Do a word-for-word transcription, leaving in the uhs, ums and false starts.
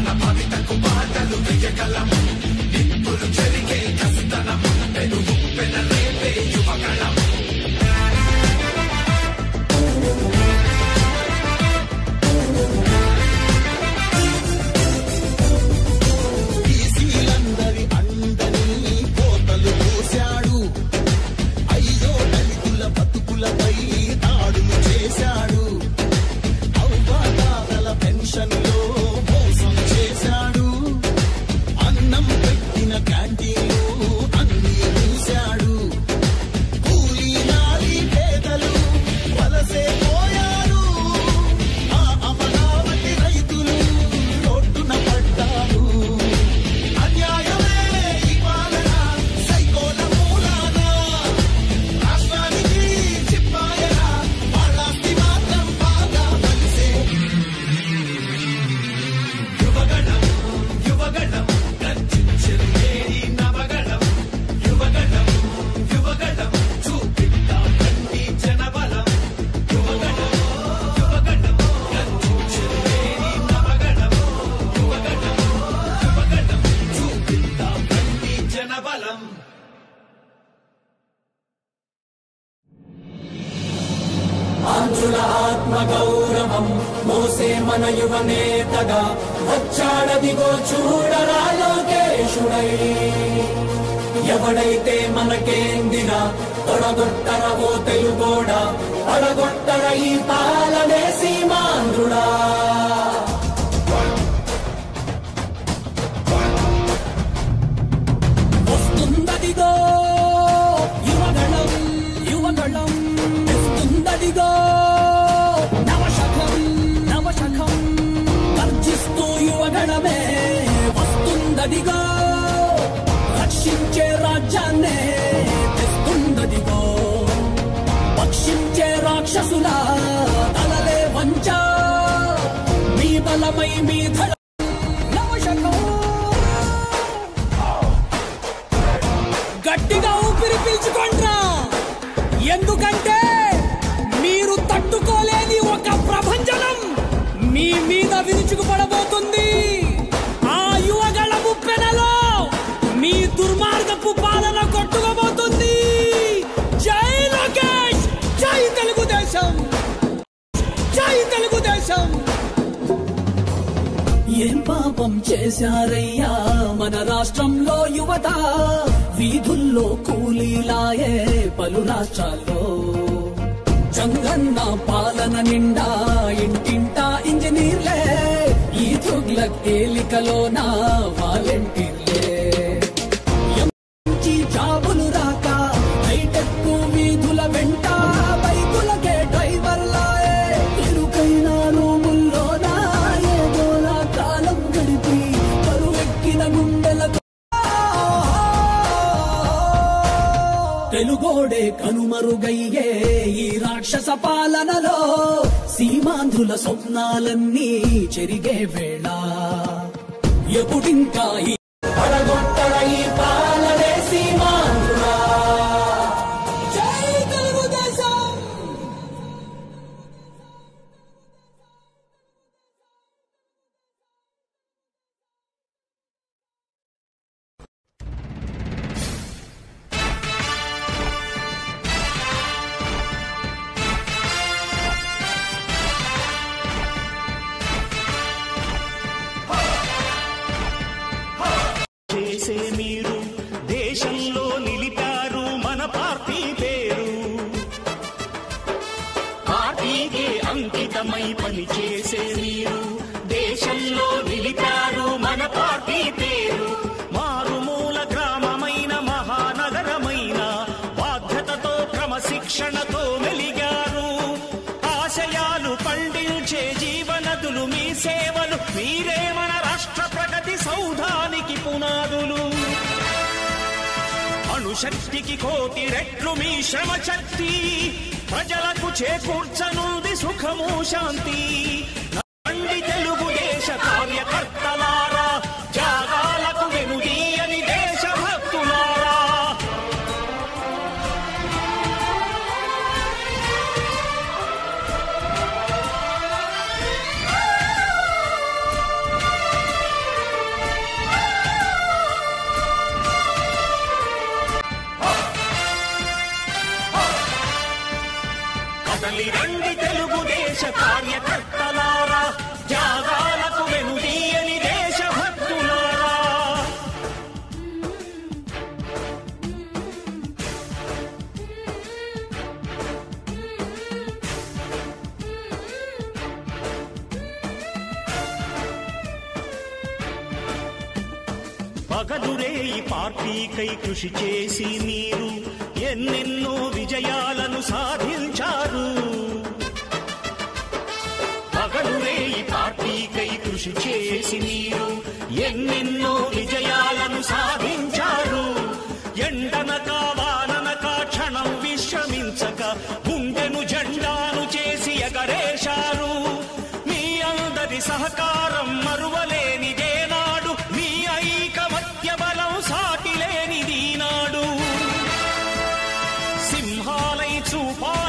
ఆంధ్రుల ఆత్మ గౌరవం మోసే మన యువ నేతగా వచ్చాడదిగో చూడరా లోకేశుడై. ఎవడైతే మనకేందిరా తొడగొట్టరవో తెలుగోడా, పడగొట్టర ఈ పాలనే సీమాంధ్రుడా. వస్తుందదిగో యువగళం యువగళం, వస్తుందదిగో నవశకం నవశకం, గర్జిస్తూ యువగణమే వస్తుందదిగో, రక్షించే రాజ్యాన్నే తెస్తుందదిగో, పక్షించే రాక్షసుల తలలే వంచ, మీ బలమై మీ ధర నవశకం. గట్టిగా ఊపిరి పీల్చుకోండ్రా, ఎందుకంటే మీరు తట్టుకోలేని ఒక ప్రభంజనం మీ మీద విరుచుకుపడబోతుంది. ఆ యువగళ ముప్పెనలో మీ దుర్మార్గపు పాలన కొట్టుకోబోతుంది. జై లోకేష్, జై తెలుగుదేశం, జై తెలుగుదేశం. ఏం పాపం చేశారయ్యా మన రాష్ట్రంలో యువత, వీధుల్లో కూలీలాయే పలు రాష్ట్రాల్లో. జంగన్న పాలన నిండా ఇంటింటా ఇంజనీర్లే, ఈ తుగ్లక్ ఏలికలోన వాలంటీర్లే. ఎంచి జాబులు రాక హైటెక్ వీధుల వెంట బైకులకే డ్రైవర్లాయే, ఇరుకైన రూముల్లోన ఏదోలా కాలం గడిపి కరువెక్కిన గుండెలకు తెలుగోడే కనుమరుగయ్యే ఈ రాక్షస పాలనలో, సీమాంధ్రుల స్వప్నాలన్నీ చెరిగే వేళ. ఎప్పుడింకా ఈ పడగొట్టడ ఈ పాలనే సీమాంధ్రులా. జై తెలుగుదేశం. చేసే మీరు దేశంలో నిలిపారు మన పార్టీ పేరు, పార్టీకే అంకితమై పనిచేసే మీరు దేశంలో నిలిపారు మన పార్టీ పేరు. మారుమూల గ్రామమైన మహానగరమైన బాధ్యతతో క్రమశిక్షణతో మెలిగారు. ఆశయాలు పండించే జీవనదులు మీ సేవలు, మీరే మన రాష్ట్ర ప్రగతి సౌధానికి పునాదులు. అణుశక్తికి కోటి రెట్లు మీ శ్రమ శక్తి, ప్రజలకు చేకూర్చనుంది సుఖము శాంతి. రండి తెలుగుదేశ కార్యకర్తలారా, త్యాగాలకు వెనుదీయని దేశభక్తులారా. కార్యకర్తలారా, త్యాగాలకు వెనుదీయని దేశభక్తులారా. పగలురే ఈ పార్టీకై కృషి చేసి మీరు ఎన్నెన్నో విజయాలను సాధించారు. పగలురే ఈ పార్టీకై కృషి చేసి మీరు ఎన్నెన్నో విజయాలను సాధించారు. ఎండనక వాననక క్షణం విశ్రమించక గుండెను జెండాను చేసి ఎగరేశారు. మీ అందరి సహకారం మరువలేనిదేనాడు, మీ ఐకమత్య బలం సాటిలేనిదీనాడు. సింహాలై చూపా